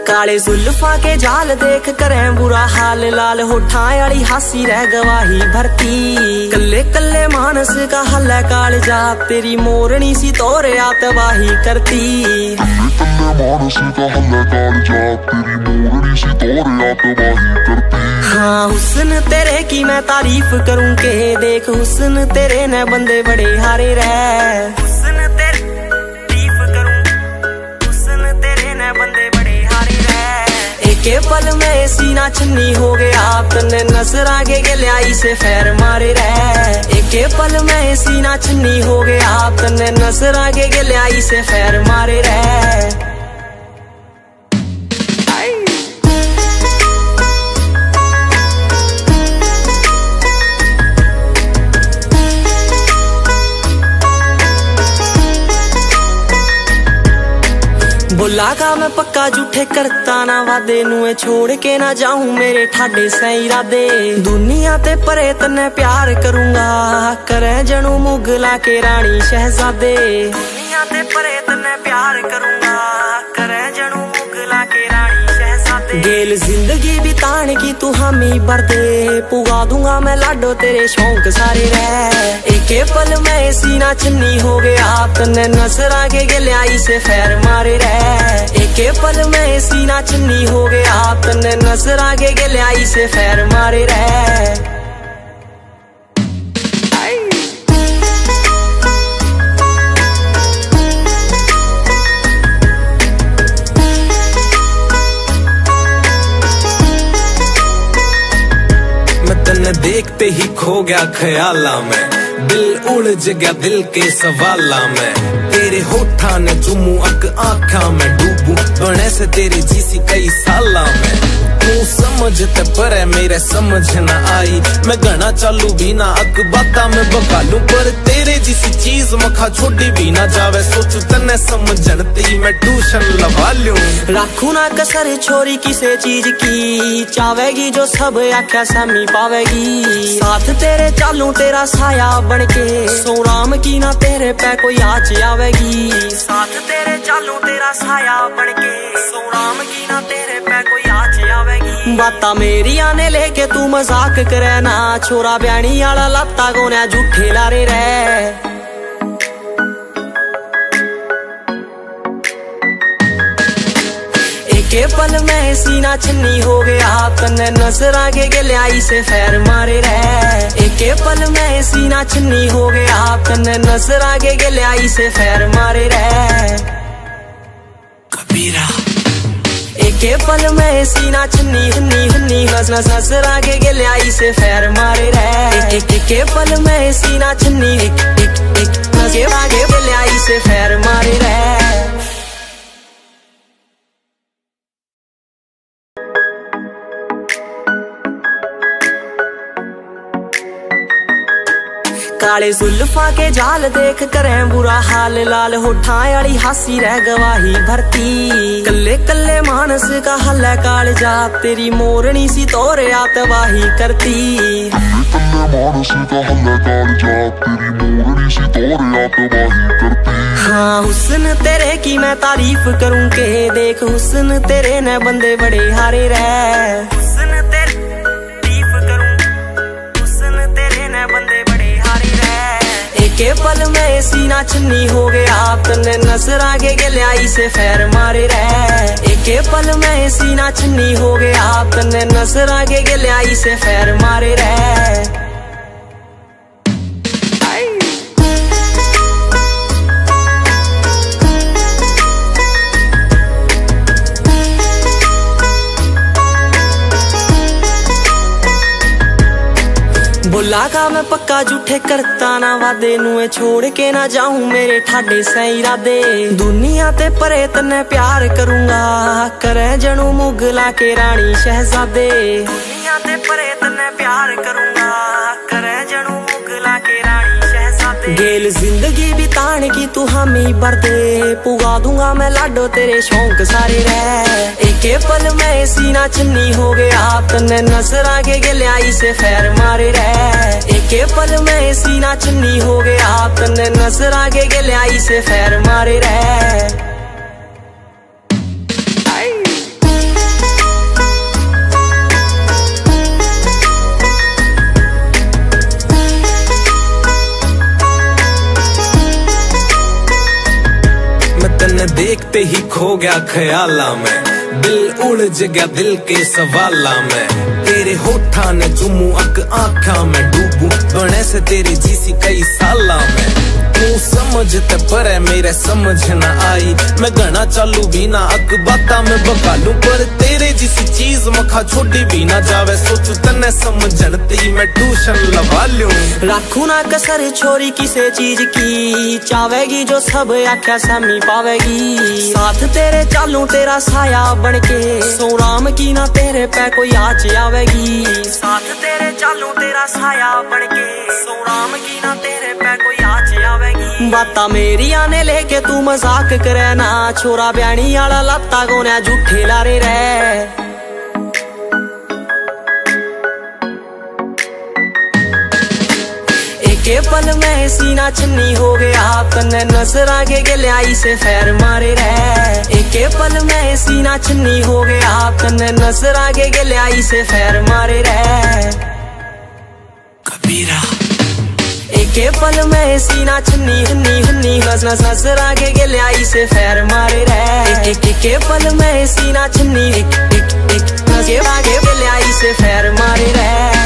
काले जुल्फा के जाल देख करें बुरा हाल, लाल होठा वाली हासी रह गवाही भरती। कल्ले कल्ले मानस का हल है कालजा, तेरी मोरनी सी तोरे आतवाही करती। हाँ हुस्न तेरे की मैं तारीफ करूं के, देख हुस्न तेरे ने बंदे बड़े हारे रह। हुस्न तेरे तारीफ करूं, हुस्न तेरे ने बंदे बड़े हारे रह। एके पल में सीना छन्नी हो गया, तन्ने नजर आगे गलियाई से फैर मारे रह। एके पल में सीना छन्नी हो गया, तन्ने नजर आगे गलियाई से फैर मारे रह। बोला का मैं पक्का झूठे करता ना वादे, नुए छोड़ के ना जाऊं मेरे ठाडे से इरादे। दुनिया ते परे तन्ने प्यार करूंगा, करे जनू मुगला के रानी शहजादे। दुनिया ते परे तन्ने प्यार करूंगा, करे जनू मुगला के रानी शहजादे। गेल जिंदगी बिताने की तू हामी भर दे, पुगा दूंगा मैं लाडो तेरे शौक सारे रह। एके पल में सीना छन्नी हो गया, तन्ने नजर आगे गलियाई से फैर मारे रह। एके पल में सीना छन्नी हो गया, तन्ने नजर आगे गलियाई से फैर मारे रह। देखते ही खो गया ख्याला में, दिल उलझ गया दिल के सवाला में। तेरे होठा ने चुमू अक आँखा में डूबू, बने से तेरी जीसी कई साला में। तू समझते पर मेरे समझ न आई, मैं गना चालू भी ना अक बाता में बकालू। पर तेरे जिसी चीज मखा छोड़ी भी ना जावे, सोचू तन्ने समझनती मैं ट्यूशन लगा लूं। राखू ना कसर छोरी किसे चीज की, चावेगी जो सब आख्या सामी पावेगी। साथ तेरे चालू तेरा साया बनके, सोराम की ना तेरे पे कोई आँच आवेगी। साथ तेरे चालू तेरा साया बनके, सोराम की ना तेरे पे कोई आँच आवेगी। बाता मेरी आने लेके तू मजाक करे ना, छोरा ब्याणी आला लाता गोन्या झूठे लारे रह। एके पल में सीना छन्नी हो गया, तन्ने नजर आगे गलियाई से फैर मारे रह। एके पल में सीना छन्नी हो गया, तन्ने नजर आगे गलियाई से फैर मारे रह। कबीरा एके पल में सीना छन्नी हन्नी हन्नी, नजर आगे गलियाई से फैर मारे रह। एके पल में सीना छन्नी नजर आगे गलियाई से फैर मारे रह। काले जुल्फा के जाल देख करें बुरा हाल, लाल होठा वाली हासी रह गवाही भरती। कल्ले कल्ले मानस का हल है कालजा, तेरी मोरनी सी तोरे आतवाही करती। हाँ हुस्न तेरे की मैं तारीफ करूं के, देख हुस्न तेरे ने बंदे बड़े हारे रह। हुस्न तेरे तारीफ करूं, हुस्न तेरे ने बंदे बड़े हारे रह। एके पल में सीना छन्नी हो गया, तन्ने नजर आगे गलियाई से फैर मारे रह। एके पल में सीना छन्नी हो गया, तन्ने नजर आगे गलियाई से फैर मारे रह। बोला का मैं पक्का झूठे करता ना वादे, नुए छोड़ के ना जाऊं मेरे ठाडे से इरादे। दुनिया ते परे तन्ने प्यार करूंगा, करे जनू मुगला के रानी शहजादे। दुनिया ते परे तन्ने प्यार करूंगा, करे जनू मुगला के रानी शहजादे। गेल जिंदगी बिताने की तू हामी भर दे, पुगा दूंगा मैं लाडो तेरे शौक सारे रह। एके पल में सीना छन्नी हो गया, तन्ने नजर आगे गलियाई से फैर मारे रह। एके पल में सीना छन्नी हो गया, तन्ने नजर आगे गलियाई से फैर मारे रह। तन्ने देखते ही खो गया ख्याला में, दिल उलझ गया दिल के सवाला में। तेरे होठा ने चुमू अक आँखा में डूबू, बने से तेरी जीसी कई साला में। तू समझते पर मेरे समझ न आई, मैं गना चालू भी ना अक बाता में बकालू, पर तेरे जिसी चीज मखा छोड़ी भी ना जावे। सोचू तन्ने समझती मैं ट्यूशन लगा लूं। रखू ना कसर छोरी किसे चीज की, चावेगी जो सब आख्या समी पावेगी। साथ तेरे चालू तेरा साया बनके, सो राम की ना तेरे पे कोई आँच आवेगी। साथ तेरे चालू तेरा साया बनके, सो राम की ना तेरे पे कोई आँच आवेगी। बाता मेरी आने लेके तू मजाक करे ना, छोरा ब्याणी आला लाता गोने झूठे लारे रे। के पल में सीना छन्नी हो गया, तन्ने नजर आगे गलियाई से फैर मारे रहे। एके पल में सीना छन्नी हो गया, तन्ने नजर आगे गलियाई से फैर मारे रहे। कबीरा एके पल में सीना छन्नी हन्नी हन्नी नजर आगे गलियाई से फैर मारे रहे। एके पल में सीना छन्नी एक नजर आगे गलियाई से फैर मारे रहे।